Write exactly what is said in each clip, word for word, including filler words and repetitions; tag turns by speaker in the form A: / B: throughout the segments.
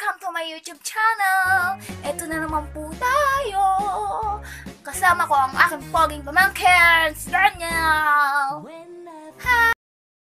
A: welcome to my YouTube channel! Ito na naman po tayo! Kasama ko ang aking poging pamangkin, si Daniel! Hi!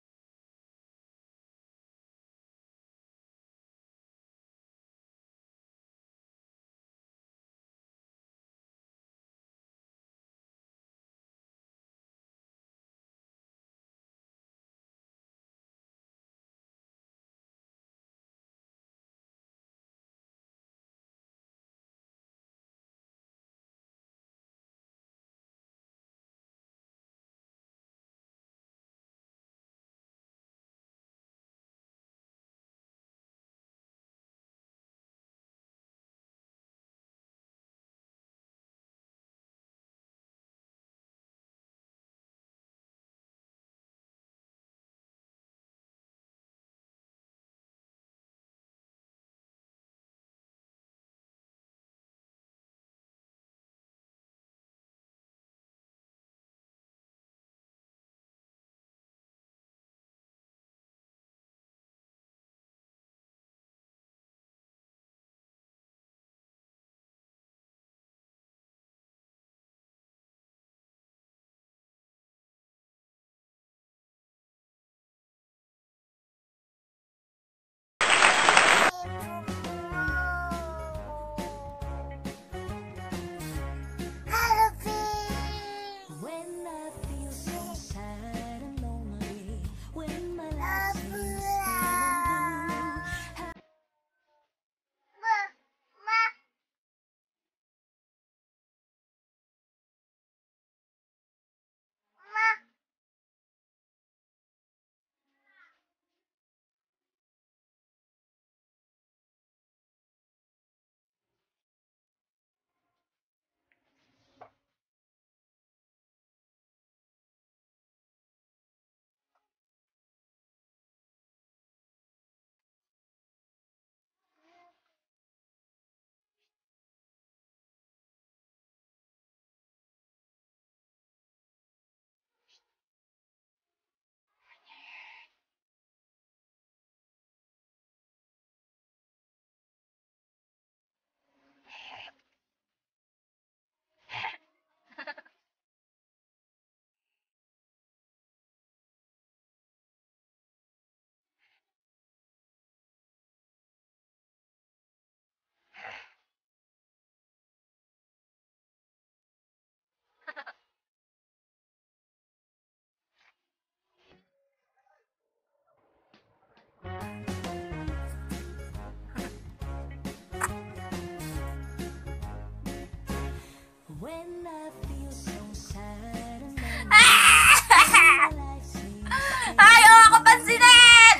A: Ayaw ako pansinin!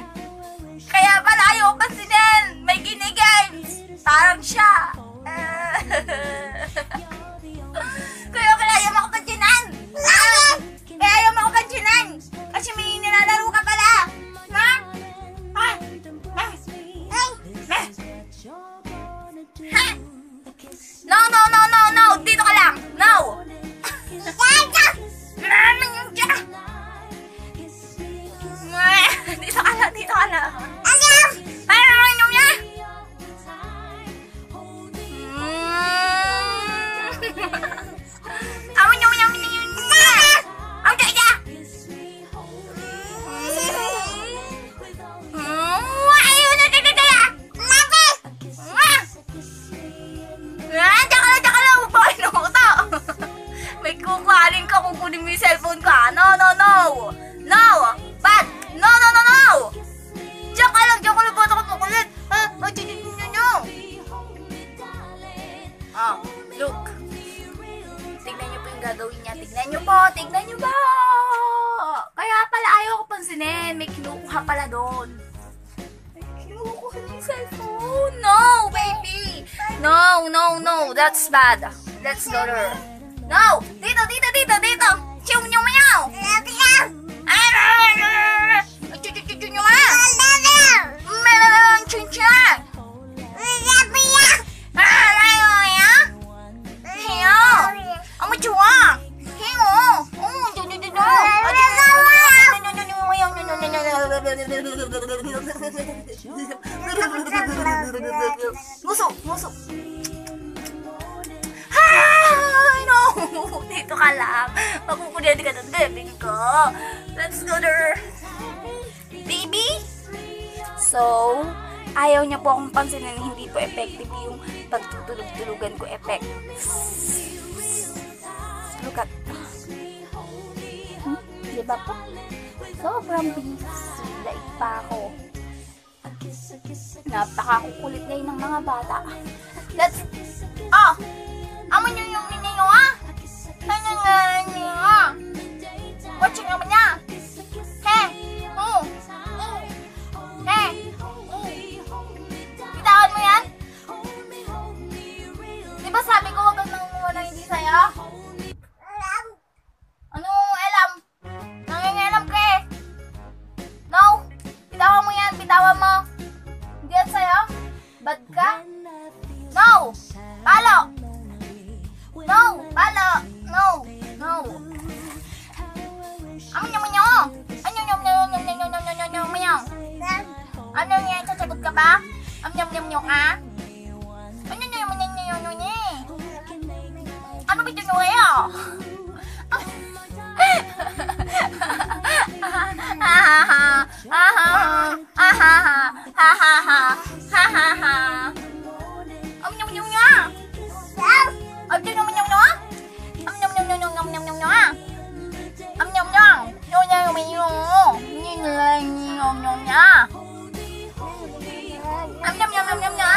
A: Kaya pala ayaw ako pansinin! May ginigames! Parang siya! Kaya kaya ayaw ako pansinan! Kaya ayaw ako pansinan! Kasi may nilalaro ka pala! Ha? Ha? Ha? Ha? No, no, no, no, no! Dito ka lang! No! Dito ka lang, dito ka lang. Ay, naman yung niya! Awan yung niya, yung niya! Ang kaya! Ayaw na kaya! Lapit! Ah, dyan ka lang, dyan ka lang! Paano ko to? May kukuhanin ka, kukunin mo yung cellphone ka. No, no, no! No! But, no, no, no, no! Diyan ka lang, diyan ka lang, bata ka makulit! Ah, ah, diyan, diyan, diyan, diyan! Oh, look! Tignan niyo po yung gagawin niya. Tignan niyo po, tignan niyo po! Kaya pala ayaw ko pansinin. May kinukuha pala doon. May kinukuha yung cellphone. No, baby! No, no, no. That's bad. Let's go there. No! Dito, dito, dito, dito! Chiw, nyaw, nyaw! Nguso, nguso. Ay, no! Dito ka lang. Magkukulit ka ng bebing ko. Let's go there. Baby? So, ayaw niya po akong pansinin. Hindi po effective yung pagtutulog-tulugan ko effect. Look at. Hmm? Diba po? Sobrang bilis. Daig pa ako. Napakakukulit ngayon ng mga bata. Let's... Oh! Amo nyo yung ninyo, ah! Ano nga nyo, ah! Watching naman niya! He! Oh! He! Bitawan mo yan? Di ba sabi ko huwag kang nangunguha na hindi sa'yo? Anong alam? Nangingilam ka eh! No! Bitawan mo yan! Bitawan mo! Hindi yan sa'yo? Bad ka? No! Palo! No! Palo! No! No! Ano nyo mo nyo? Ano nyo nyo nyo nyo nyo nyo nyo nyo nyo nyo? Ano nyo? Sasagot ka ba? Ano nyo nyo nyo ka? Ano nyo nyo nyo nyo nyo nyo? Ano ba nyo kayo? Om nhung nhung nhá. Om nhung nhung nhung nhá. Om nhung nhung nhung nhung nhung nhung nhá. Om nhung nhung. Nhung nhung mình nhung. Nhìn lên nhung nhung nhá. Om nhung nhung nhung nhung nhá.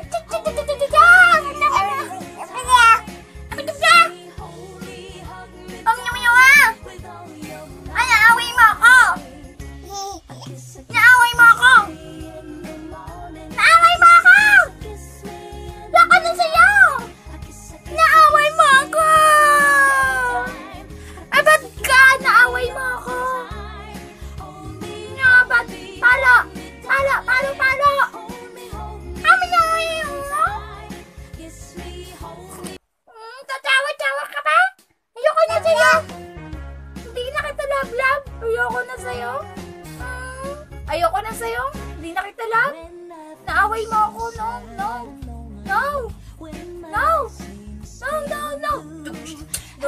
A: Om nhung nhung á. Ay, naaway mo ako. Naaway mo ako. Naaway mo ako. Baka na sa'yo. Naaway mo ako. Ay, ba't ka? Naaway mo ako. Nga, ba't? Palo. Palo, palo, palo. Kami naaway mo. Hmm, tatawa-tawa ka ba? Ayoko na sa'yo. Hindi na kita love-love. Ayoko na sa'yo. Hmm, ayoko na sa'yo. Hindi na kita love. Naaway mo ako. No, no. No. No. No, no, no. No.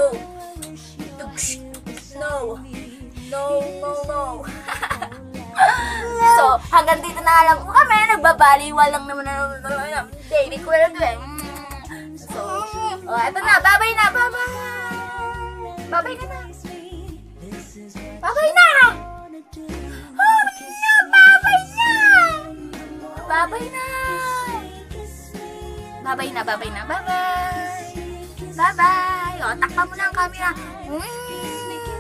A: No. No, no, no. So, hanggang dito na lang po kami. Nagbabaliwal lang naman na daily kwento eh. So, oh, eto na. Bye-bye na. Bye-bye. Bye-bye na na. Bye-bye na. Oh, na. Bye-bye na. Bye-bye na. Bye-bye na. Bye-bye na. Bye-bye. Bye-bye. O, takpa mo na ang camera. Mm.